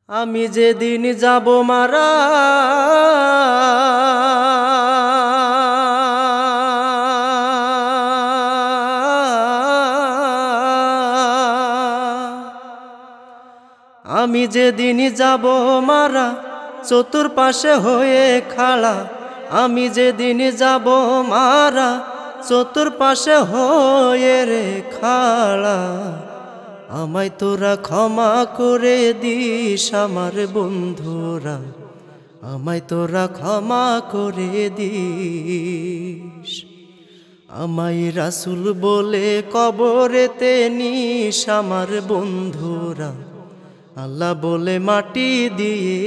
আমি যেদিন যাব মারা আমি যেদিন যাব মারা চতুর্পাশে হয়ে খাড়া আমি যেদিন যাব মারা চতুর্পাশে হয়ে রে খাড়া আমায় তোরা ক্ষমা করে দিস আমার বন্ধুরা আমায় তোরা ক্ষমা করে দিস আমায় রাসূল বলে কবরেতে নিস আমার বন্ধুরা আল্লাহ বলে মাটি দিয়ে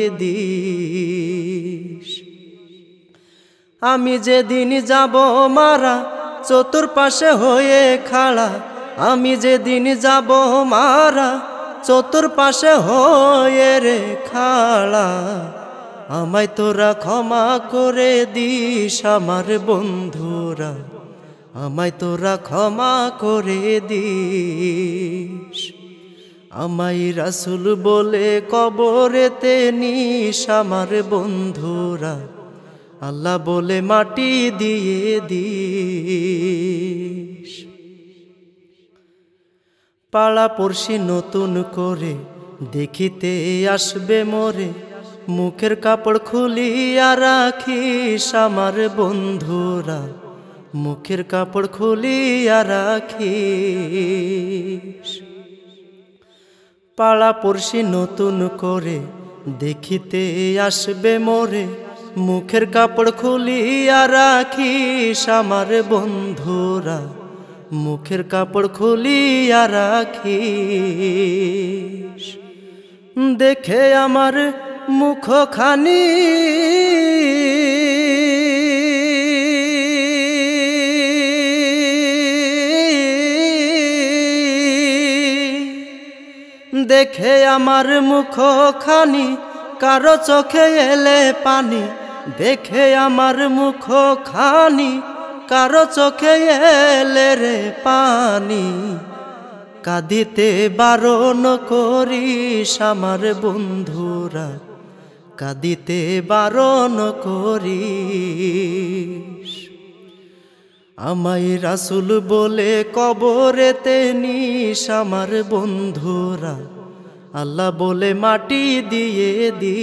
দিস আমি যেদিন যাব মারা চতুর্পাশে হয়ে খাড়া আমি যেদিন যাব মারা চতুর্পাশে হয়ে রে খাড়া আমায় তোরা ক্ষমা করে দিস আমার বন্ধুরা আমায় তোরা ক্ষমা করে দিস আমায় রাসূল বলে কবরেতে নিস আমার বন্ধুরা আল্লাহ বলে মাটি দিয়ে দিস পাড়া পড়শি নতুন করে দেখিতে আসবে মোরে মুখের কাপড় খুলিয়া রাখিস আমার বন্ধুরা মুখের কাপড় খুলিয়া রাখিস পাড়া পড়শি নতুন করে দেখিতে আসবে মোরে মুখের কাপড় খুলিয়া রাখিস আমার বন্ধুরা মুখের কাপড় খুলিয়া রাখিস দেখে আমার মুখখানি দেখে আমার মুখখানি কারো চোখে এলে পানি দেখে আমার মুখখানি কারো চোখে এলে রে পানি কাঁদিতে বারণ করিস আমার বন্ধুরা কাঁদিতে বারণ করিস আমায় রাসূল বলে কবরেতে নিস আমার বন্ধুরা আল্লাহ বলে মাটি দিয়ে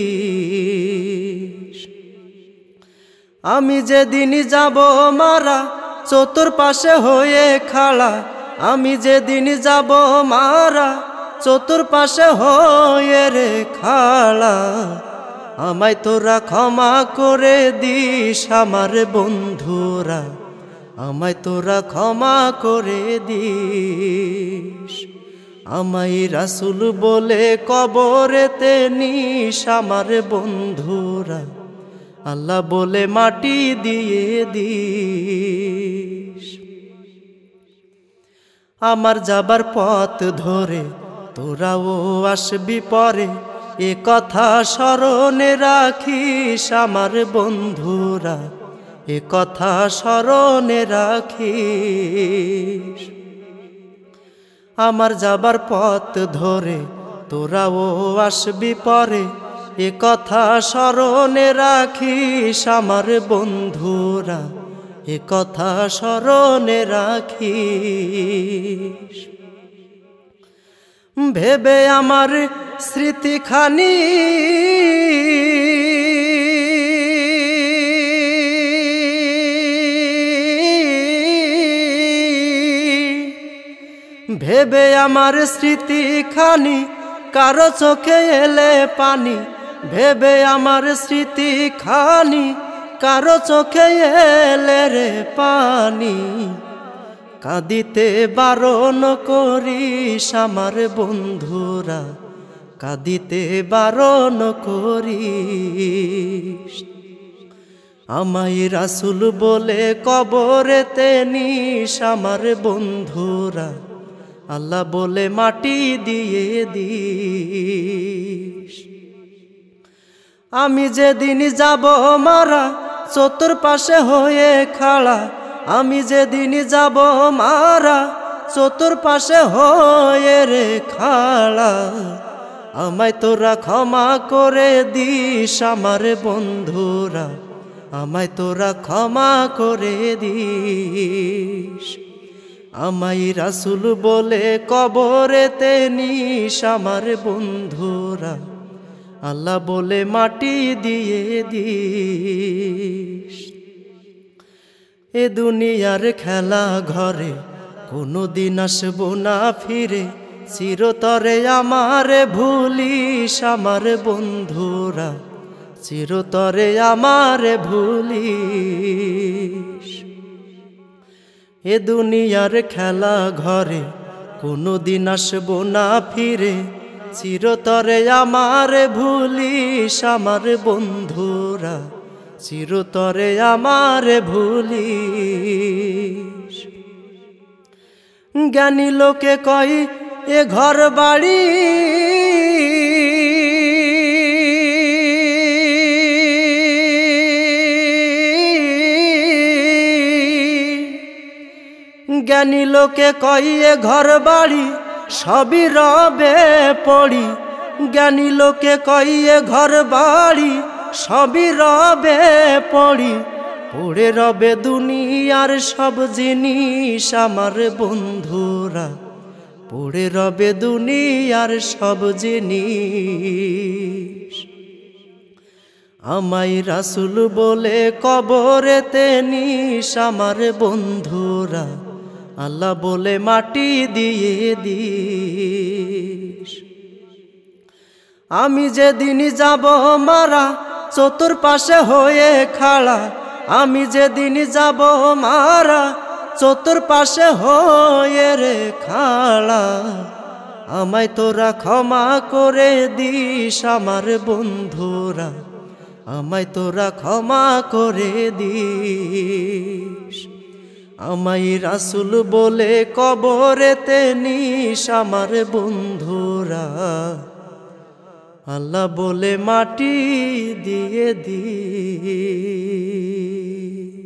দিস আমি যেদিন যাব মারা চতুর্পাশে হয়ে খাড়া আমি যেদিন যাব মারা চতুর্পাশে হয়ে রে খাড়া আমায় তোরা ক্ষমা করে দিস আমার বন্ধুরা আমায় তোরা ক্ষমা করে দিস আমায় রাসূল বলে কবরেতে নিস আমার বন্ধুরা আল্লাহ বলে মাটি দিয়ে দিস আমার যাবার পথ ধরে তোরাও আসবি পরে এ কথা স্মরণে রাখিস আমার বন্ধুরা এ কথা স্মরণে রাখিস আমার যাবার পথ ধরে তোরাও আসবি পরে এ কথা স্মরণে রাখিস আমার বন্ধুরা এ কথা স্মরণে রাখিস ভেবে আমার স্মৃতিখানি ভেবে আমার স্মৃতিখানি কারো চোখে এলে পানি ভেবে আমার স্মৃতিখানি কারো চোখে এলে রে পানি কাঁদিতে বারণ করিস আমার বন্ধুরা কাঁদিতে বারণ করিস আমায় রাসূল বলে কবরেতে নিস আমার বন্ধুরা আল্লাহ বলে মাটি দিয়ে দিস আমি যেদিন যাব মারা চতুর্পাশে হয়ে খাড়া আমি যেদিন যাব মারা চতুর্পাশে হয়ে রে খাড়া আমায় তোরা ক্ষমা করে দিস আমার বন্ধুরা, আমায় তোরা ক্ষমা করে দিস। আমায় রাসূল বলে কবরেতে নিস আমার বন্ধুরা, আল্লাহ বলে মাটি দিয়ে দিস। এ দুনিয়ার খেলা ঘরে কোনোদিন আসবো না ফিরে, চিরতরে আমারে ভুলিস আমার বন্ধুরা, চিরতরে আমারে ভুলিস। এ দুনিয়ার খেলা ঘরে কোনোদিন আসবো না ফিরে, চিরতরে আমারে ভুলিস আমার বন্ধুরা, চিরতরে আমারে ভুলিস। জ্ঞানী লোকে কয় এ ঘর বাড়ি, জ্ঞানী লোকে কয় এ ঘর বাড়ি সবই রবে পড়ি, জ্ঞানী লোকে কয় এ ঘর বাড়ি সবই রবে পড়ি, পড়ে রবে দুনিয়ার সব জিনিস আমার বন্ধুরা, পড়ে রবে দুনিয়ার সব জিনিস। আমায় রাসূল বলে কবরেতে নিস আমার বন্ধুরা, আল্লাহ বলে মাটি দিয়ে দিস। আমি যেদিন যাব মারা চতুর্পাশে হয়ে খাড়া, আমি যেদিন যাব মারা চতুর্পাশে হয়ে রে খাড়া, আমায় তোরা ক্ষমা করে দিস আমার বন্ধুরা, আমায় তোরা ক্ষমা করে দিস। আমায় রাসূল বলে কবরেতে নিস আমার বন্ধুরা, আল্লাহ বলে মাটি দিয়ে দিস।